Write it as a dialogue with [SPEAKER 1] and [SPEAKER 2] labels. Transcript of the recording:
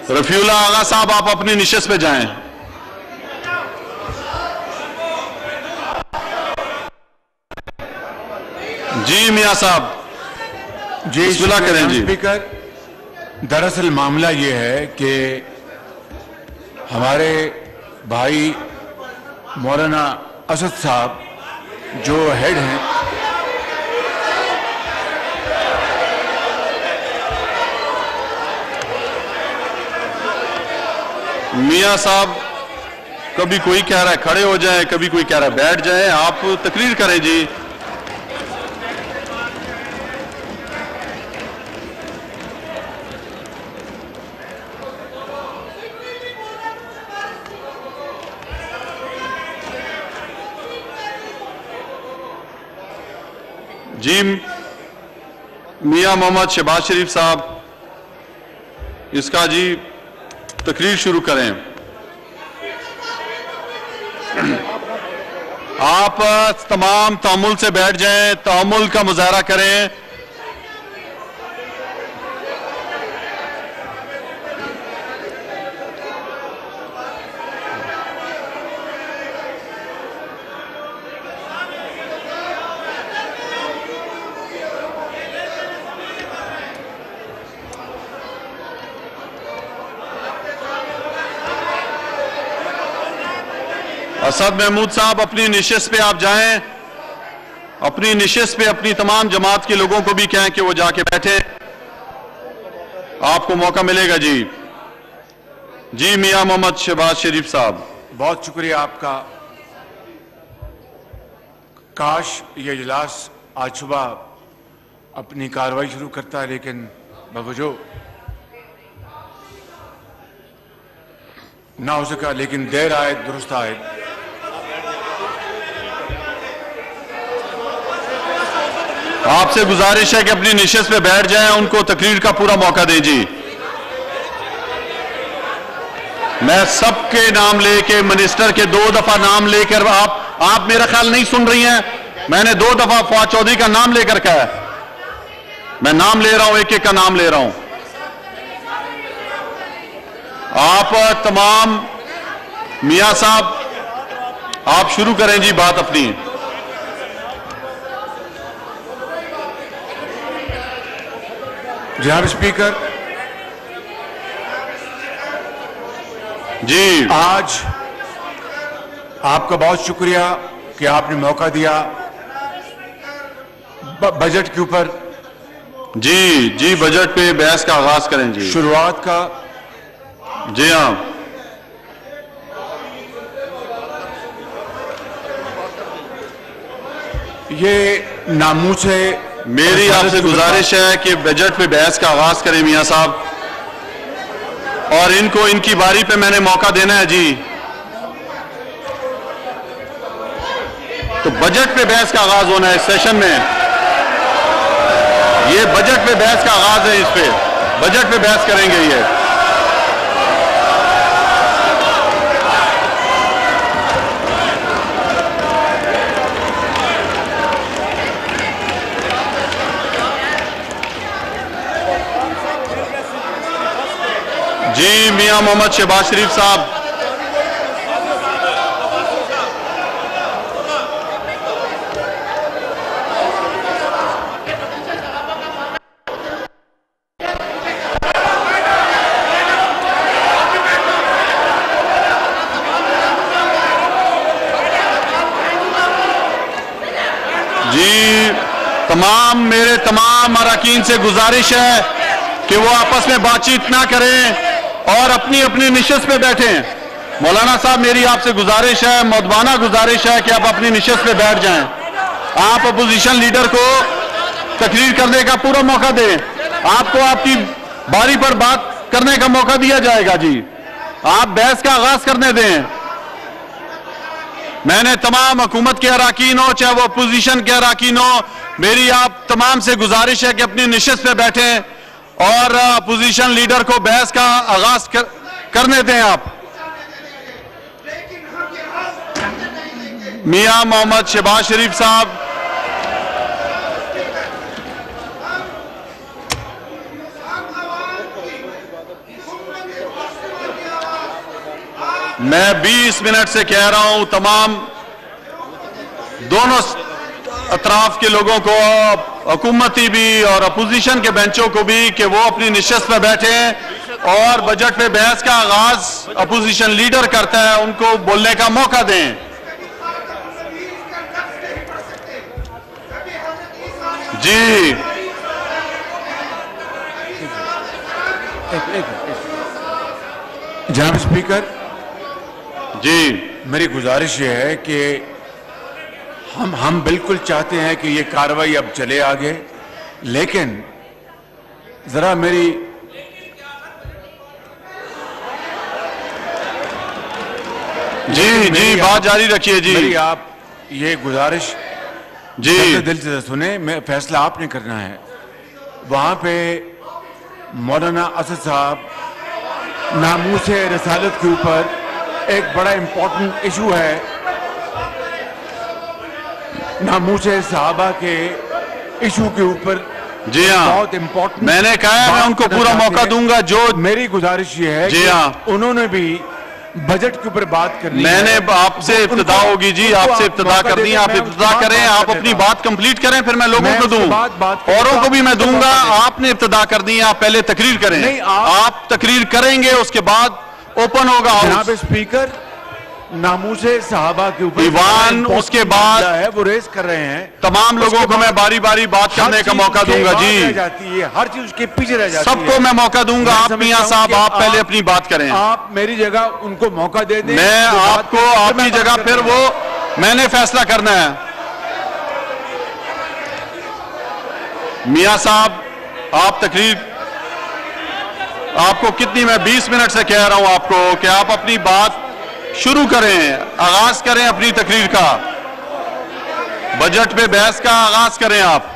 [SPEAKER 1] रफीउल्लाह आगा साहब आप अपनी निशिस्त पे जाएं। जी मियां साहब
[SPEAKER 2] जी
[SPEAKER 1] बिस्मिल्लाह करें जी।
[SPEAKER 2] स्पीकर, दरअसल मामला ये है कि हमारे भाई मौलाना असद साहब जो हेड हैं,
[SPEAKER 1] मियां साहब कभी कोई कह रहा है खड़े हो जाएं, कभी कोई कह रहा है बैठ जाएं, आप तकरीर करें जी। जी मियां मोहम्मद शहबाज शरीफ साहब इसका जी तकरीर शुरू करें। आप तमाम तामुल से बैठ जाएं, तामुल का मुजाहरा करें। असद महमूद साहब अपनी निशिस्त पे आप जाएं, अपनी निशिस्त पे अपनी तमाम जमात के लोगों को भी कहें कि वो जाके बैठे, आपको मौका मिलेगा जी। जी मियां मोहम्मद शहबाज शरीफ साहब।
[SPEAKER 2] बहुत शुक्रिया आपका। काश ये इजलास आज सुबह अपनी कार्रवाई शुरू करता है, लेकिन बावजूद ना हो सका, लेकिन देर आए दुरुस्त आए।
[SPEAKER 1] आपसे गुजारिश है कि अपनी निशिस्त पे बैठ जाएं, उनको तकरीर का पूरा मौका दें जी। मैं सबके नाम लेके, मिनिस्टर के 2 दफा नाम लेकर, आप मेरा ख्याल नहीं सुन रही हैं। मैंने 2 दफा फवाद चौधरी का नाम लेकर कहा है, मैं नाम ले रहा हूं, एक एक का नाम ले रहा हूं। आप तमाम मियां साहब आप शुरू करें जी बात अपनी।
[SPEAKER 2] जनाब स्पीकर
[SPEAKER 1] जी,
[SPEAKER 2] आज आपका बहुत शुक्रिया कि आपने मौका दिया बजट के ऊपर।
[SPEAKER 1] जी जी बजट पे बहस का आगाज करें जी,
[SPEAKER 2] शुरुआत का।
[SPEAKER 1] जी हाँ,
[SPEAKER 2] ये नामूस है।
[SPEAKER 1] मेरी आपसे गुजारिश है कि बजट पे बहस का आगाज करें मियां साहब, और इनको इनकी बारी पे मैंने मौका देना है जी। तो बजट पे बहस का आगाज होना है इस सेशन में। ये बजट पे बहस का आगाज है, इस पे बजट पे बहस करेंगे ये। जी मियां मोहम्मद शहबाज शरीफ साहब। जी मेरे तमाम अरकान से गुजारिश है कि वो आपस में बातचीत ना करें और अपनी अपनी निशिस्त पे बैठें। मौलाना साहब मेरी आपसे गुजारिश है, मौदबाना गुजारिश है कि आप अपनी निशिस्त पे बैठ जाएं। आप अपोजिशन लीडर को तकरीर करने का पूरा मौका दें, आपको आपकी बारी पर बात करने का मौका दिया जाएगा जी। आप बहस का आगाज करने दें। मैंने तमाम हुकूमत के अरकान हो चाहे वो अपोजिशन के अरकान हो, मेरी आप तमाम से गुजारिश है कि अपनी निशिस्त पे बैठें और अपोजिशन लीडर को बहस का आगाज करने दें। आप मियां मोहम्मद शहबाज शरीफ साहब। मैं 20 मिनट से कह रहा हूं तमाम दोनों अतराफ के लोगों को, हुकूमती भी और अपोजिशन के बेंचों को भी, कि वो अपनी निशस्त में बैठे और बजट पे बहस का आगाज अपोजिशन लीडर करता है, उनको बोलने का मौका दें। जी
[SPEAKER 2] जनाब स्पीकर
[SPEAKER 1] जी,
[SPEAKER 2] मेरी गुजारिश ये है कि हम बिल्कुल चाहते हैं कि ये कार्रवाई अब चले आगे, लेकिन जरा मेरी
[SPEAKER 1] जी बात जारी रखिए जी।
[SPEAKER 2] मेरी आप ये गुजारिश
[SPEAKER 1] जी
[SPEAKER 2] दिल से सुने, मैं फैसला आपने करना है। वहां पे मौलाना असद साहब नामूसे रसालत के ऊपर एक बड़ा इंपॉर्टेंट इशू है, नामूसे सहाबा के इशू के ऊपर
[SPEAKER 1] जी हाँ,
[SPEAKER 2] बहुत इंपॉर्टेंट।
[SPEAKER 1] मैंने कहा है मैं उनको पूरा मौका दूंगा। जो
[SPEAKER 2] मेरी गुजारिश ये है
[SPEAKER 1] जी
[SPEAKER 2] कि
[SPEAKER 1] हाँ,
[SPEAKER 2] उन्होंने भी बजट के ऊपर बात करनी
[SPEAKER 1] मैंने
[SPEAKER 2] है।
[SPEAKER 1] आपसे इब्तिदा होगी जी, आपसे इब्तिदा कर दी, आप इब्तिदा करें, आप अपनी बात कंप्लीट करें, फिर मैं लोगों को दूं, औरों को भी मैं दूंगा। आपने इब्तिदा कर दी, आप पहले तकरीर करें, आप तकरीर करेंगे, उसके बाद ओपन होगा
[SPEAKER 2] जनाब स्पीकर। नामूसे सहाबा के ऊपर
[SPEAKER 1] दीवान, उसके बाद
[SPEAKER 2] है वो रेस कर रहे हैं।
[SPEAKER 1] तमाम लोगों को मैं बारी बारी बात करने का मौका दूंगा जी,
[SPEAKER 2] जाती है हर चीज उसके पीछे रह जाती है।
[SPEAKER 1] सबको मैं मौका दूंगा। आप मियां साहब, आप पहले अपनी बात करें,
[SPEAKER 2] आप मेरी जगह उनको मौका दे दें।
[SPEAKER 1] मैं आपको आपकी जगह, फिर वो मैंने फैसला करना है। मियां साहब, आप तकरीर, आपको कितनी, मैं 20 मिनट से कह रहा हूं आपको कि आप अपनी बात शुरू करें, आगाज करें अपनी तकरीर का, बजट पे बहस का आगाज करें आप।